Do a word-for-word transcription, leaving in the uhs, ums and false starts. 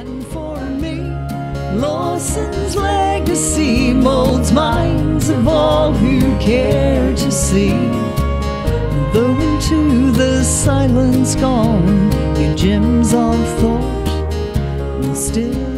And for me, Lawson's legacy molds minds of all who care to see. Though into the silence gone, your gems of thought will still